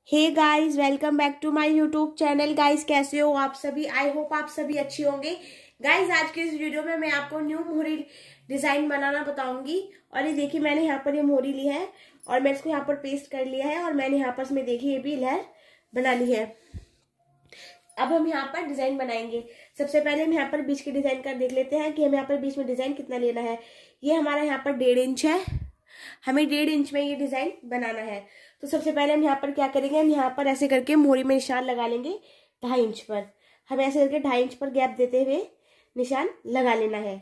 Hey guys, welcome back to my YouTube channel. Guys, कैसे हो आप सभी? आई होप आप सभी अच्छी होंगे। गाइस, आज के इस वीडियो में मैं आपको न्यू मोहरी डिजाइन बनाना बताऊंगी। और ये देखिए, मैंने यहाँ पर ये मोहरी ली है और मैं इसको यहाँ पर पेस्ट कर लिया है और मैंने यहाँ पर इसमें देखिए ये भी लहर बना ली है। अब हम यहाँ पर डिजाइन बनाएंगे। सबसे पहले हम यहाँ पर बीच के डिजाइन कर देख लेते हैं कि हमें यहाँ पर बीच में डिजाइन कितना लेना है। ये हमारा यहाँ पर 1.5 इंच है। हमें 1.5 इंच में ये डिजाइन बनाना है। तो सबसे पहले हम यहाँ पर क्या करेंगे, हम यहाँ पर ऐसे करके मोहरी में निशान लगा लेंगे 2.5 इंच पर। हमें ऐसे करके 2.5 इंच पर गैप देते हुए निशान लगा लेना है।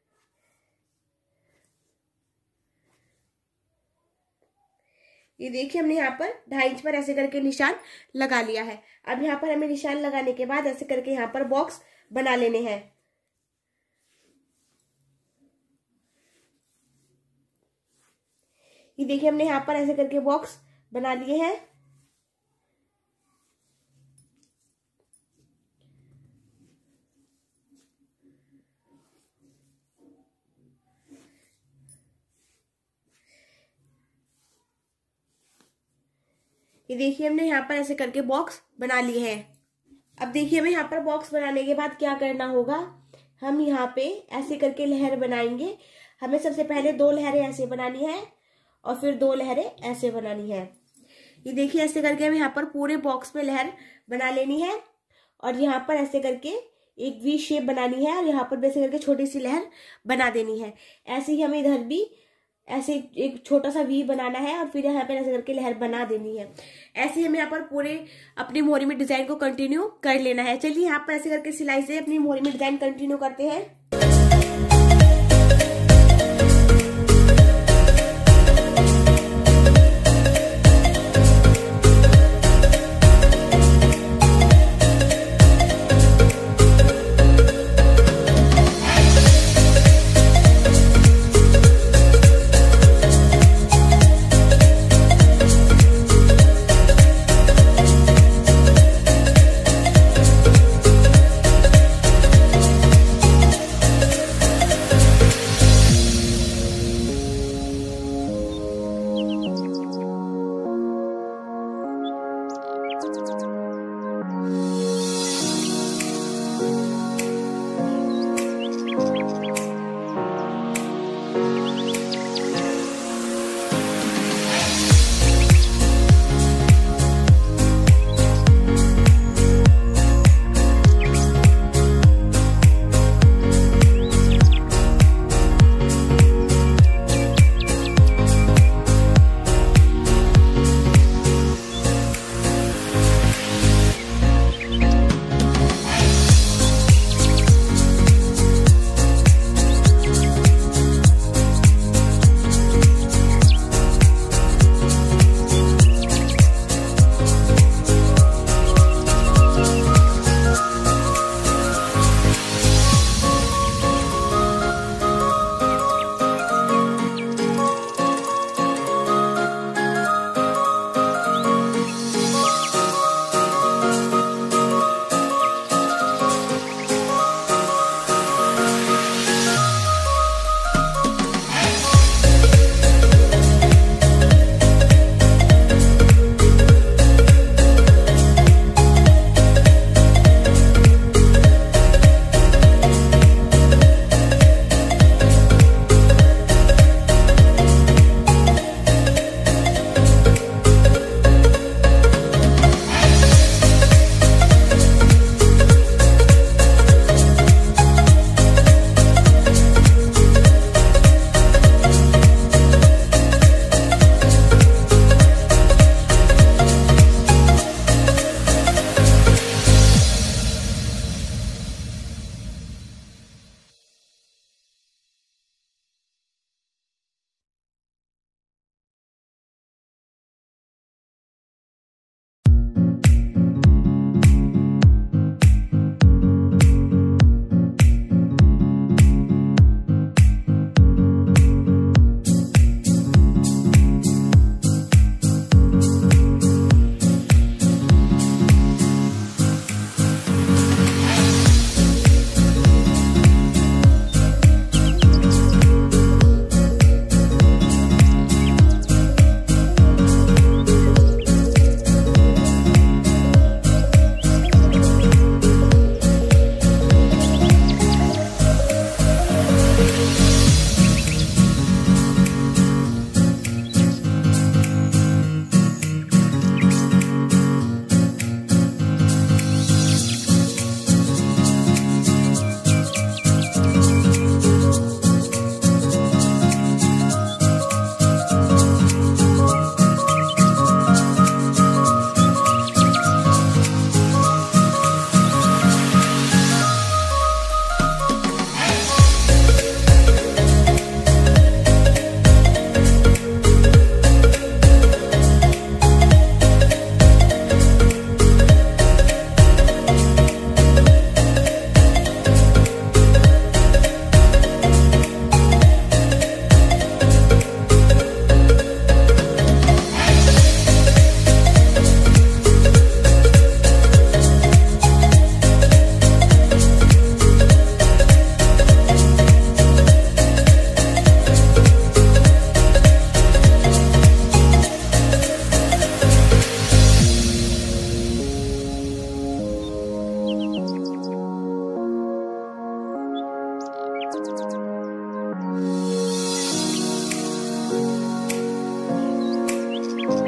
ये देखिए, हमने यहाँ पर 2.5 इंच पर ऐसे करके निशान लगा लिया है। अब यहाँ पर हमें निशान लगाने के बाद ऐसे करके यहाँ पर बॉक्स बना लेने हैं। ये देखिए, हमने यहाँ पर ऐसे करके बॉक्स बना लिए हैं। ये देखिए, हमने यहाँ पर ऐसे करके बॉक्स बना लिए हैं। अब देखिए, हमें यहाँ पर बॉक्स बनाने के बाद क्या करना होगा, हम यहाँ पे ऐसे करके लहर बनाएंगे। हमें सबसे पहले 2 लहरें ऐसे बनानी है और फिर 2 लहरें ऐसे बनानी है। ये देखिए, ऐसे करके हम यहाँ पर पूरे बॉक्स में लहर बना लेनी है और यहाँ पर ऐसे करके एक वी शेप बनानी है और यहाँ पर भी ऐसे करके छोटी सी लहर बना देनी है। ऐसे ही हमें इधर भी ऐसे एक छोटा सा वी बनाना है और फिर यहाँ पर ऐसे करके लहर बना देनी है। ऐसे ही हमें यहाँ पर पूरे अपनी मोहरी में डिजाइन को कंटिन्यू कर लेना है। चलिए, यहाँ पर ऐसे करके सिलाई से अपनी मोहरी में डिजाइन कंटिन्यू करते हैं।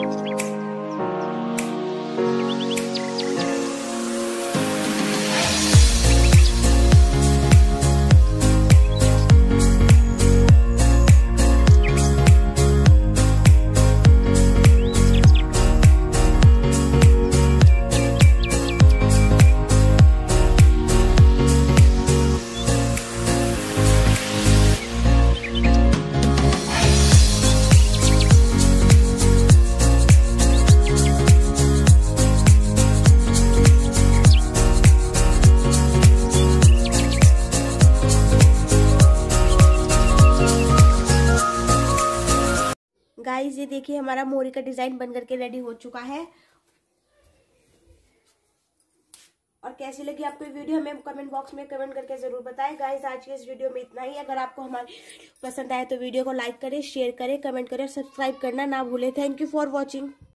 गाइस ये देखिए हमारा मोरी का डिजाइन बन करके रेडी हो चुका है। और कैसी लगी आपको वीडियो हमें कमेंट बॉक्स में कमेंट करके जरूर बताएं। गाइस आज के इस वीडियो में इतना ही। अगर आपको हमारी पसंद आए तो वीडियो को लाइक करें, शेयर करें, कमेंट करें, सब्सक्राइब करना ना भूलें। Thank you for watching.